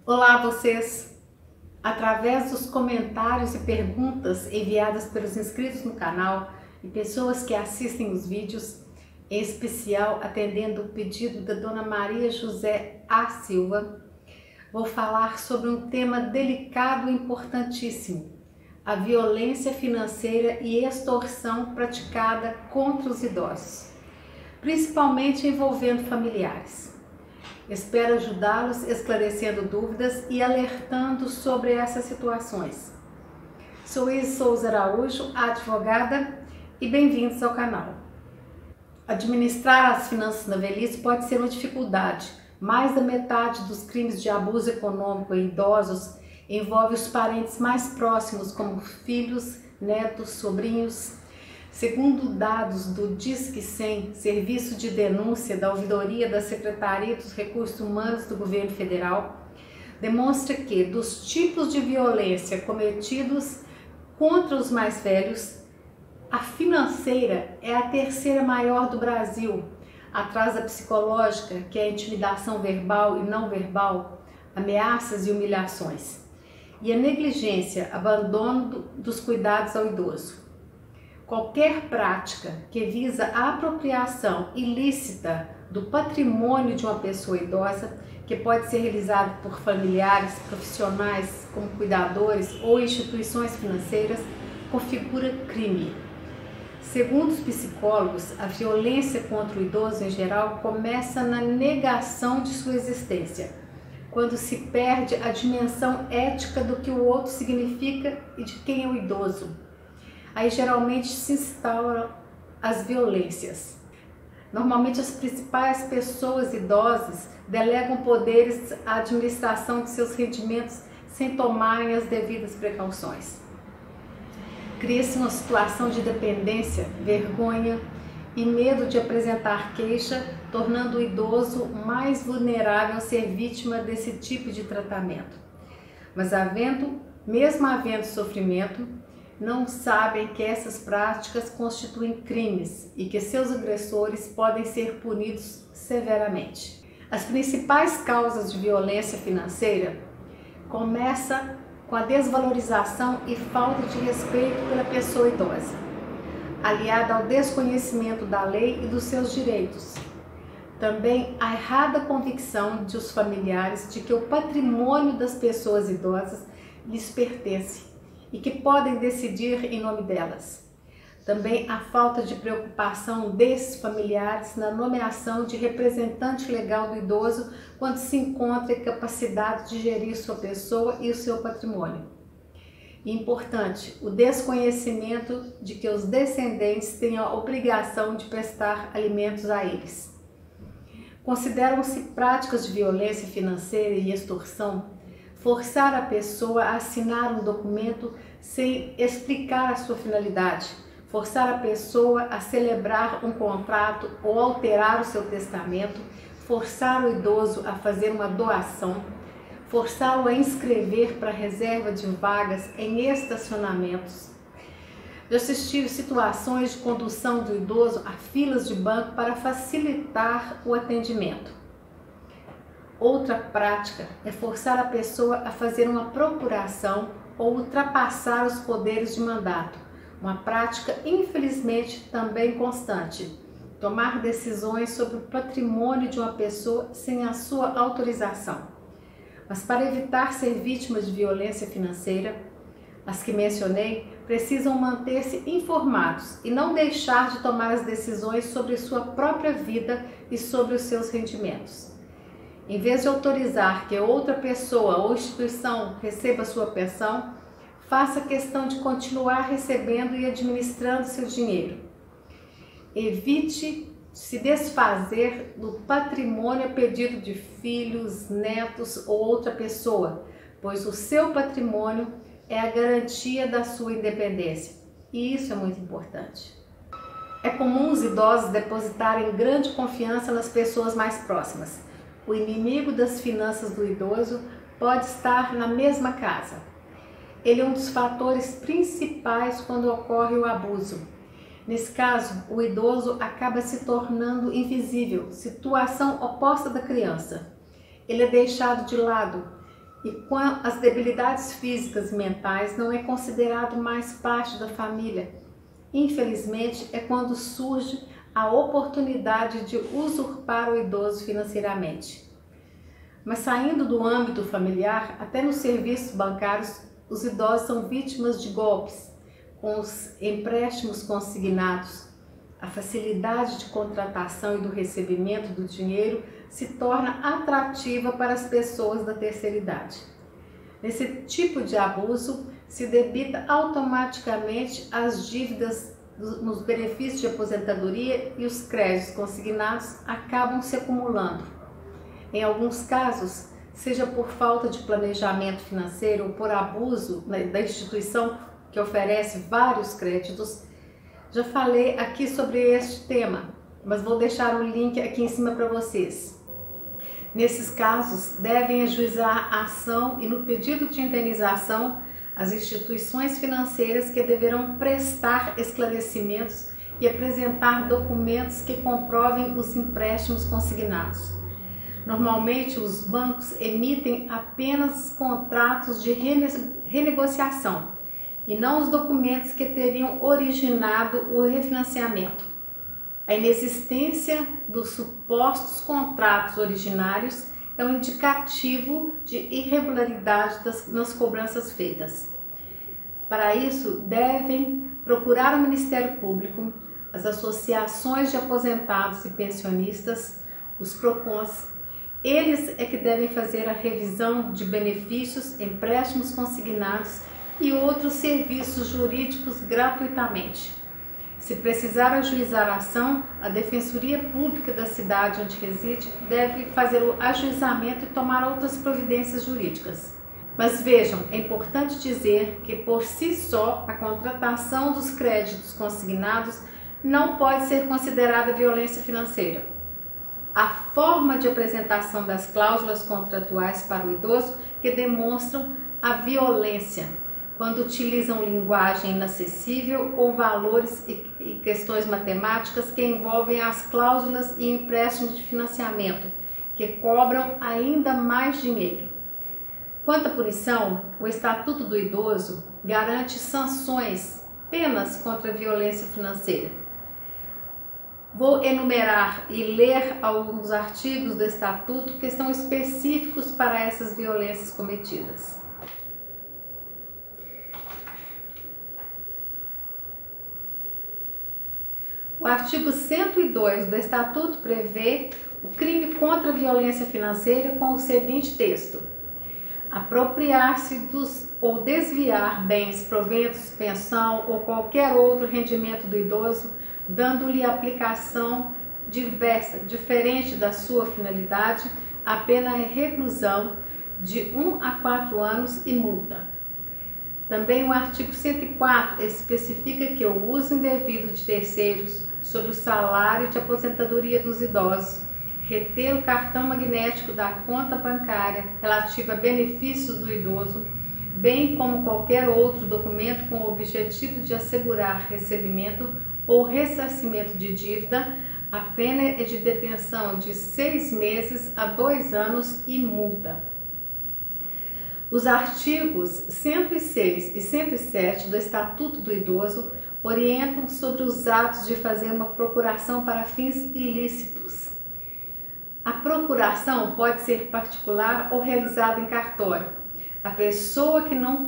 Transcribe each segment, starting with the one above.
Olá vocês! Através dos comentários e perguntas enviadas pelos inscritos no canal e pessoas que assistem os vídeos, em especial atendendo o pedido da Dona Maria José A. Silva, vou falar sobre um tema delicado e importantíssimo: a violência financeira e extorsão praticada contra os idosos, principalmente envolvendo familiares. Espero ajudá-los esclarecendo dúvidas e alertando sobre essas situações. Sou Isis Souza Araújo, advogada, e bem-vindos ao canal. Administrar as finanças na velhice pode ser uma dificuldade. Mais da metade dos crimes de abuso econômico em idosos envolve os parentes mais próximos, como filhos, netos, sobrinhos. Segundo dados do Disque 100, Serviço de Denúncia da Ouvidoria da Secretaria dos Recursos Humanos do Governo Federal, demonstra que, dos tipos de violência cometidos contra os mais velhos, a financeira é a terceira maior do Brasil, atrás da psicológica, que é a intimidação verbal e não verbal, ameaças e humilhações, e a negligência, abandono dos cuidados ao idoso. Qualquer prática que visa a apropriação ilícita do patrimônio de uma pessoa idosa, que pode ser realizada por familiares, profissionais como cuidadores ou instituições financeiras, configura crime. Segundo os psicólogos, a violência contra o idoso em geral começa na negação de sua existência, quando se perde a dimensão ética do que o outro significa e de quem é o idoso. Aí geralmente se instauram as violências. Normalmente as principais pessoas idosas delegam poderes à administração de seus rendimentos sem tomarem as devidas precauções. Cria-se uma situação de dependência, vergonha e medo de apresentar queixa, tornando o idoso mais vulnerável a ser vítima desse tipo de tratamento. Mas mesmo havendo sofrimento, não sabem que essas práticas constituem crimes e que seus agressores podem ser punidos severamente. As principais causas de violência financeira começam com a desvalorização e falta de respeito pela pessoa idosa, aliada ao desconhecimento da lei e dos seus direitos. Também a errada convicção de os familiares de que o patrimônio das pessoas idosas lhes pertence e que podem decidir em nome delas. Também a falta de preocupação desses familiares na nomeação de representante legal do idoso quando se encontra em capacidade de gerir sua pessoa e o seu patrimônio. E importante, o desconhecimento de que os descendentes têm a obrigação de prestar alimentos a eles. Consideram-se práticas de violência financeira e extorsão forçar a pessoa a assinar um documento sem explicar a sua finalidade, forçar a pessoa a celebrar um contrato ou alterar o seu testamento, forçar o idoso a fazer uma doação, forçá-lo a inscrever para reserva de vagas em estacionamentos. Já assisti situações de condução do idoso a filas de banco para facilitar o atendimento. Outra prática é forçar a pessoa a fazer uma procuração ou ultrapassar os poderes de mandato, uma prática infelizmente também constante. Tomar decisões sobre o patrimônio de uma pessoa sem a sua autorização. Mas para evitar ser vítimas de violência financeira, as que mencionei precisam manter-se informados e não deixar de tomar as decisões sobre sua própria vida e sobre os seus rendimentos. Em vez de autorizar que outra pessoa ou instituição receba sua pensão, faça questão de continuar recebendo e administrando seu dinheiro. Evite se desfazer do patrimônio a pedido de filhos, netos ou outra pessoa, pois o seu patrimônio é a garantia da sua independência, e isso é muito importante. É comum os idosos depositarem grande confiança nas pessoas mais próximas. O inimigo das finanças do idoso pode estar na mesma casa. Ele é um dos fatores principais quando ocorre o abuso. Nesse caso, o idoso acaba se tornando invisível, situação oposta da criança. Ele é deixado de lado e com as debilidades físicas e mentais não é considerado mais parte da família. Infelizmente, é quando surge a oportunidade de usurpar o idoso financeiramente. Mas saindo do âmbito familiar, até nos serviços bancários, os idosos são vítimas de golpes, com os empréstimos consignados. A facilidade de contratação e do recebimento do dinheiro se torna atrativa para as pessoas da terceira idade. Nesse tipo de abuso, se debita automaticamente as dívidas nos benefícios de aposentadoria e os créditos consignados acabam se acumulando. Em alguns casos, seja por falta de planejamento financeiro ou por abuso da instituição que oferece vários créditos. Já falei aqui sobre este tema, mas vou deixar o link aqui em cima para vocês. Nesses casos, devem ajuizar a ação e no pedido de indenização, as instituições financeiras que deverão prestar esclarecimentos e apresentar documentos que comprovem os empréstimos consignados. Normalmente, os bancos emitem apenas contratos de renegociação e não os documentos que teriam originado o refinanciamento. A inexistência dos supostos contratos originários é um indicativo de irregularidade nas cobranças feitas. Para isso, devem procurar o Ministério Público, as associações de aposentados e pensionistas, os PROCONs. Eles é que devem fazer a revisão de benefícios, empréstimos consignados e outros serviços jurídicos gratuitamente. Se precisar ajuizar a ação, a Defensoria Pública da cidade onde reside deve fazer o ajuizamento e tomar outras providências jurídicas. Mas vejam, é importante dizer que por si só a contratação dos créditos consignados não pode ser considerada violência financeira. A forma de apresentação das cláusulas contratuais para o idoso que demonstram a violência, quando utilizam linguagem inacessível ou valores e questões matemáticas que envolvem as cláusulas e empréstimos de financiamento, que cobram ainda mais dinheiro. Quanto à punição, o Estatuto do Idoso garante sanções, penas contra a violência financeira. Vou enumerar e ler alguns artigos do Estatuto que são específicos para essas violências cometidas. O artigo 102 do Estatuto prevê o crime contra a violência financeira com o seguinte texto: apropriar-se dos ou desviar bens, proventos, pensão ou qualquer outro rendimento do idoso, dando-lhe aplicação diferente da sua finalidade, a pena é reclusão de 1 a 4 anos e multa. Também o artigo 104 especifica que o uso indevido de terceiros sobre o salário de aposentadoria dos idosos, reter o cartão magnético da conta bancária relativa a benefícios do idoso, bem como qualquer outro documento com o objetivo de assegurar recebimento ou ressarcimento de dívida, a pena é de detenção de 6 meses a 2 anos e multa. Os artigos 106 e 107 do Estatuto do Idoso orientam sobre os atos de fazer uma procuração para fins ilícitos. A procuração pode ser particular ou realizada em cartório. A pessoa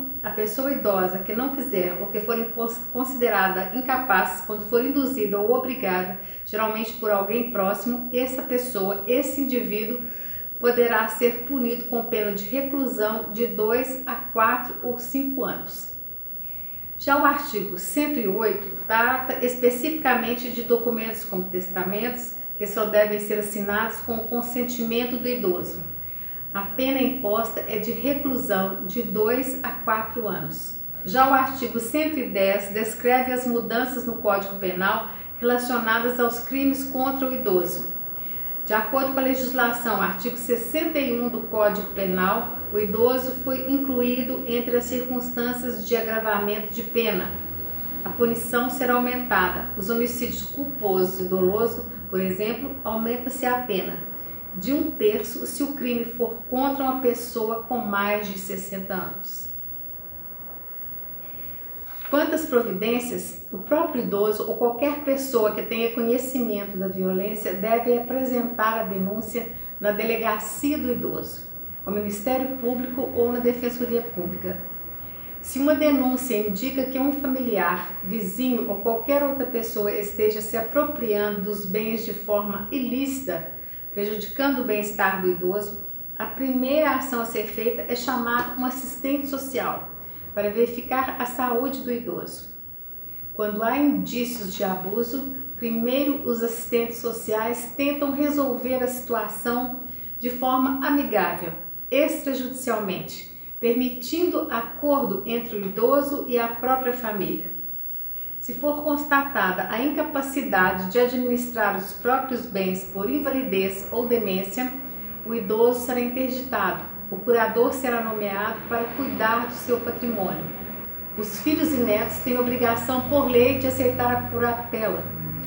idosa que não quiser ou que for considerada incapaz quando for induzida ou obrigada, geralmente por alguém próximo, esse indivíduo poderá ser punido com pena de reclusão de 2 a 4 ou 5 anos. Já o artigo 108 trata especificamente de documentos como testamentos, que só devem ser assinados com o consentimento do idoso. A pena imposta é de reclusão de 2 a 4 anos. Já o artigo 110 descreve as mudanças no Código Penal relacionadas aos crimes contra o idoso. De acordo com a legislação, artigo 61 do Código Penal, o idoso foi incluído entre as circunstâncias de agravamento de pena. A punição será aumentada. Os homicídios culposos e doloso, por exemplo, aumenta-se a pena. de 1/3 se o crime for contra uma pessoa com mais de 60 anos. Quantas providências, o próprio idoso ou qualquer pessoa que tenha conhecimento da violência deve apresentar a denúncia na delegacia do idoso, ao Ministério Público ou na Defensoria Pública. Se uma denúncia indica que um familiar, vizinho ou qualquer outra pessoa esteja se apropriando dos bens de forma ilícita, prejudicando o bem-estar do idoso, a primeira ação a ser feita é chamar um assistente social para verificar a saúde do idoso. Quando há indícios de abuso, primeiro os assistentes sociais tentam resolver a situação de forma amigável, extrajudicialmente, permitindo acordo entre o idoso e a própria família. Se for constatada a incapacidade de administrar os próprios bens por invalidez ou demência, o idoso será interditado. O curador será nomeado para cuidar do seu patrimônio. Os filhos e netos têm obrigação por lei de aceitar a curatela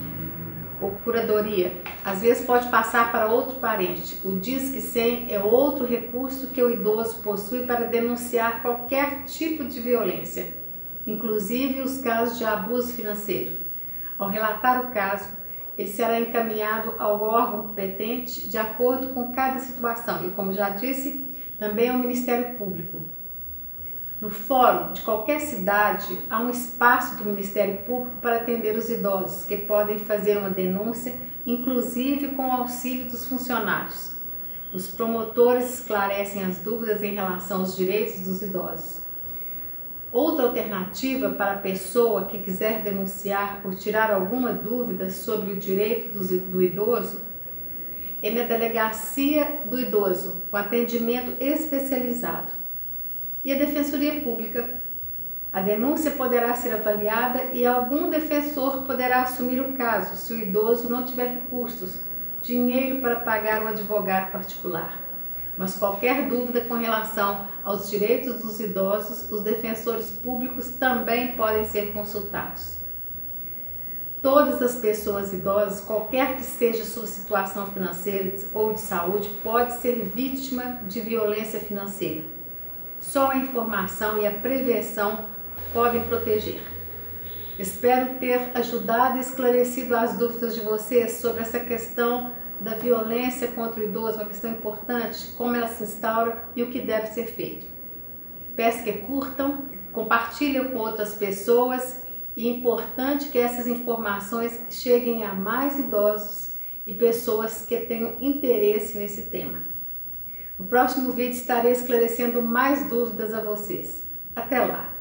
ou curadoria. Às vezes pode passar para outro parente. O Disque 100 é outro recurso que o idoso possui para denunciar qualquer tipo de violência, inclusive os casos de abuso financeiro. Ao relatar o caso, ele será encaminhado ao órgão competente de acordo com cada situação e, como já disse, também ao Ministério Público. No fórum de qualquer cidade, há um espaço do Ministério Público para atender os idosos, que podem fazer uma denúncia, inclusive com o auxílio dos funcionários. Os promotores esclarecem as dúvidas em relação aos direitos dos idosos. Outra alternativa para a pessoa que quiser denunciar ou tirar alguma dúvida sobre o direito do idoso é na delegacia do idoso, com atendimento especializado. E a Defensoria Pública. A denúncia poderá ser avaliada e algum defensor poderá assumir o caso se o idoso não tiver recursos, dinheiro para pagar um advogado particular. Mas qualquer dúvida com relação aos direitos dos idosos, os defensores públicos também podem ser consultados. Todas as pessoas idosas, qualquer que seja sua situação financeira ou de saúde, pode ser vítima de violência financeira. Só a informação e a prevenção podem proteger. Espero ter ajudado e esclarecido as dúvidas de vocês sobre essa questão da violência contra o idoso, uma questão importante, como ela se instaura e o que deve ser feito. Peço que curtam, compartilhem com outras pessoas e é importante que essas informações cheguem a mais idosos e pessoas que tenham interesse nesse tema. No próximo vídeo estarei esclarecendo mais dúvidas a vocês. Até lá!